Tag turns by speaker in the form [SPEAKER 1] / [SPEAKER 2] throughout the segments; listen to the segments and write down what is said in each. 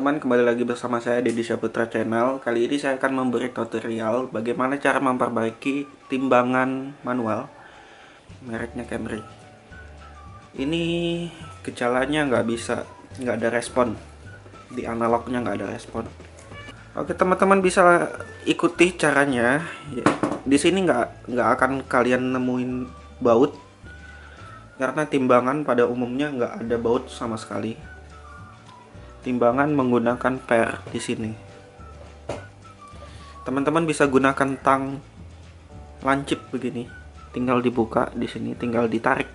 [SPEAKER 1] teman-teman, kembali lagi bersama saya Deddy Saputra Channel. Kali ini saya akan memberi tutorial bagaimana cara memperbaiki timbangan manual mereknya Camry. Ini gejalanya nggak ada respon, di analognya nggak ada respon. Oke teman-teman, bisa ikuti caranya. Di sini nggak akan kalian nemuin baut, karena timbangan pada umumnya nggak ada baut sama sekali. Timbangan menggunakan per di sini. Teman-teman bisa gunakan tang lancip begini. Tinggal dibuka di sini, tinggal ditarik.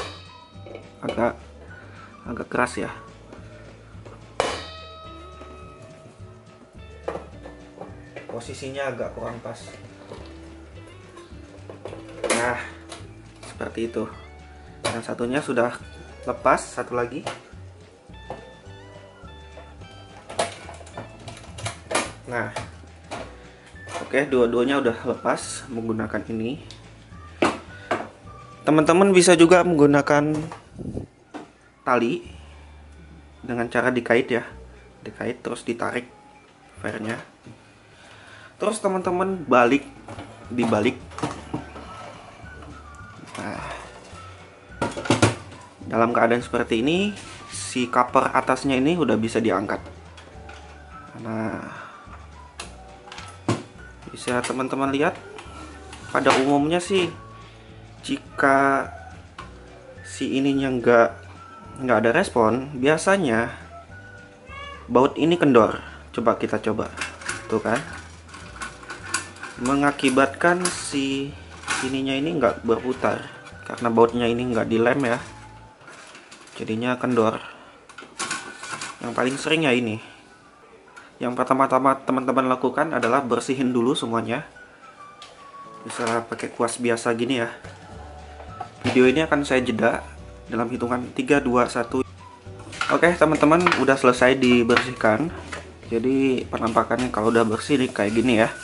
[SPEAKER 1] Agak keras ya. Posisinya agak kurang pas. Nah, seperti itu. Yang satunya sudah lepas, satu lagi. Nah, oke, dua-duanya udah lepas menggunakan ini. Teman-teman bisa juga menggunakan tali dengan cara dikait ya, dikait terus ditarik fairnya. Terus teman-teman dibalik. Nah, dalam keadaan seperti ini, si cover atasnya ini udah bisa diangkat. Nah, bisa teman-teman lihat, pada umumnya sih jika si ininya nggak ada respon, biasanya baut ini kendor. Coba kita coba, tuh kan, mengakibatkan si ininya ini nggak berputar karena bautnya ini nggak dilem ya, jadinya kendor. Yang paling sering ya ini. Yang pertama-tama teman-teman lakukan adalah bersihin dulu semuanya. Bisa pakai kuas biasa gini ya. Video ini akan saya jeda dalam hitungan 3, 2, 1. Oke teman-teman, udah selesai dibersihkan. Jadi penampakannya kalau udah bersih nih kayak gini ya.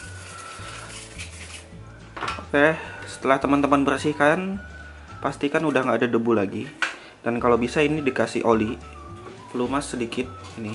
[SPEAKER 1] Oke, setelah teman-teman bersihkan, pastikan udah nggak ada debu lagi. Dan kalau bisa ini dikasih oli pelumas sedikit ini.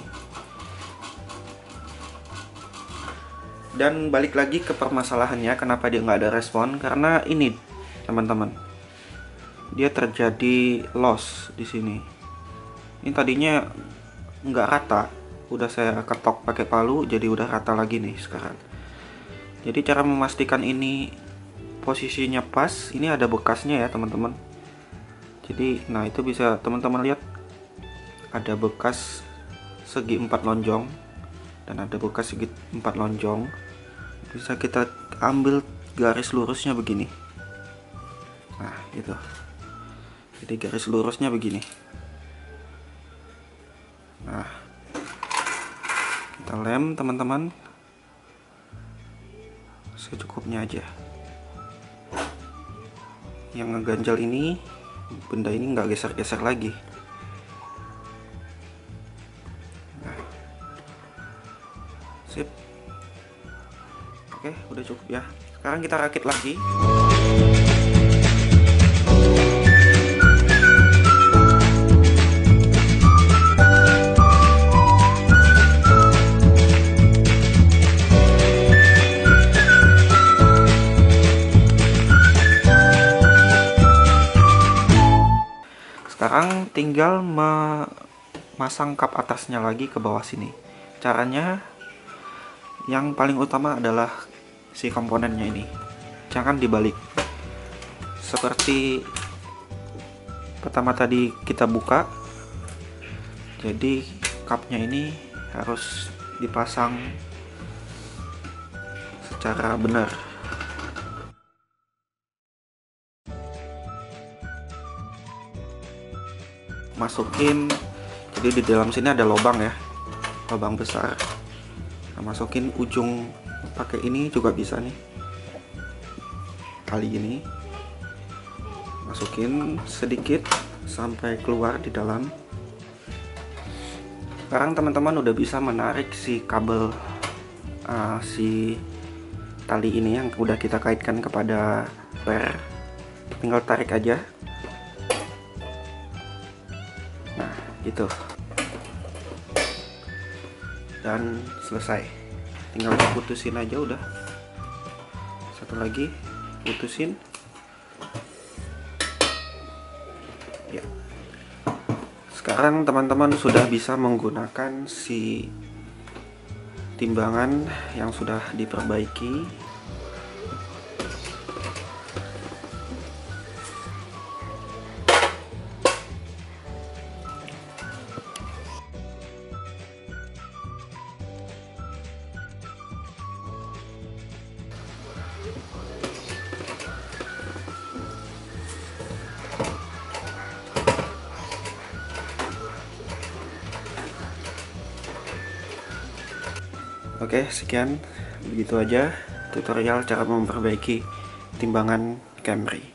[SPEAKER 1] Dan balik lagi ke permasalahannya, kenapa dia nggak ada respon? Karena ini teman-teman, dia terjadi loss di sini. Ini tadinya nggak rata, udah saya ketok pakai palu, jadi udah rata lagi nih sekarang. Jadi cara memastikan ini posisinya pas, ini ada bekasnya ya teman-teman. Jadi, nah itu bisa teman-teman lihat, ada bekas segi 4 lonjong dan ada bekas segi 4 lonjong. Bisa kita ambil garis lurusnya begini. Nah gitu, jadi garis lurusnya begini. Nah, kita lem teman-teman secukupnya aja. Yang ngeganjal ini, benda ini nggak geser-geser lagi. Nah, sip. Oke, udah cukup ya. Sekarang kita rakit lagi. Sekarang tinggal memasang kap atasnya lagi ke bawah sini. Caranya yang paling utama adalah si komponennya ini, jangan dibalik. Seperti pertama tadi kita buka, jadi kapnya ini harus dipasang secara benar. Masukin, jadi di dalam sini ada lubang ya, lubang besar. Nah, masukin ujung pakai ini juga bisa nih, tali ini masukin sedikit sampai keluar di dalam. Sekarang teman-teman udah bisa menarik si kabel si tali ini yang udah kita kaitkan kepada per. Tinggal tarik aja. Nah gitu. dan selesai. Tinggal putusin aja udah. Satu lagi, putusin. Ya. Sekarang teman-teman sudah bisa menggunakan si timbangan yang sudah diperbaiki. Oke, sekian. Begitu aja tutorial cara memperbaiki timbangan Camry.